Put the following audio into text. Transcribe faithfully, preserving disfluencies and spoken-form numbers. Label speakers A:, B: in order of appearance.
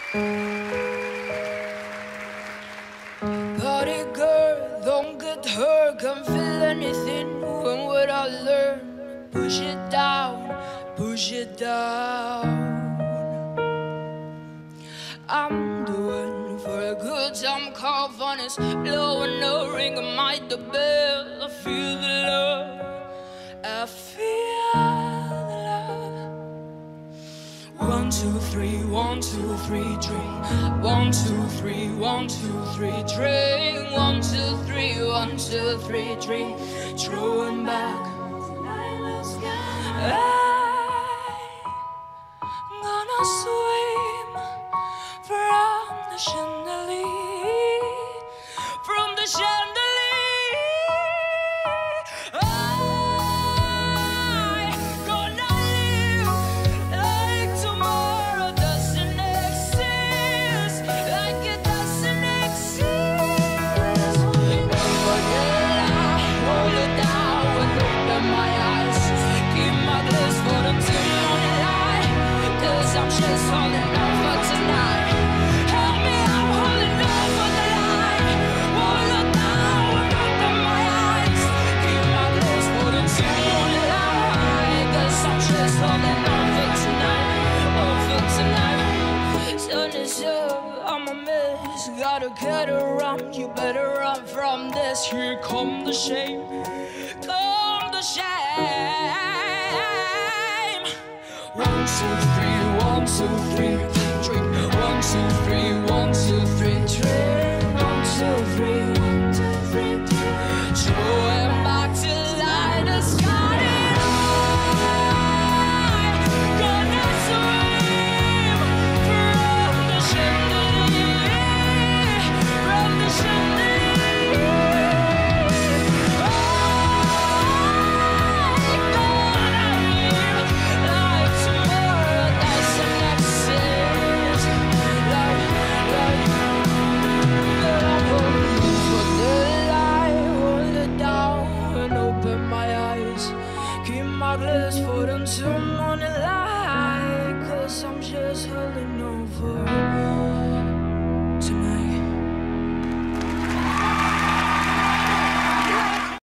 A: Party girl, don't get hurt, can't feel anything. When would I learn? Push it down, push it down. I'm doing for a good time, call fun is blowing the ring of my the bell. I feel the love, I feel the love. One, two, three, one, two, three, drink. One, two, three, one, two, three, drink. One, two, three, one, two, three, drink. Throwing back. I'm gonna swim from the chandelier, from the chandelier. I'm gonna live like tomorrow doesn't exist, like it doesn't exist. But then I hold it down and open my eyes, keep my glass for the tin on the line, 'cause I'm just holding on for tonight. Help me, I'm holding on for the line. Hold it down and open my eyes, keep my glass for the tin on the line, 'cause I'm just holding on for tonight, on for tonight. Sun is up, I'm a mess, gotta get around. You better run from this. Here come the shame, come the shame. One, two, three, one, two, three, drink. One, two, three, one.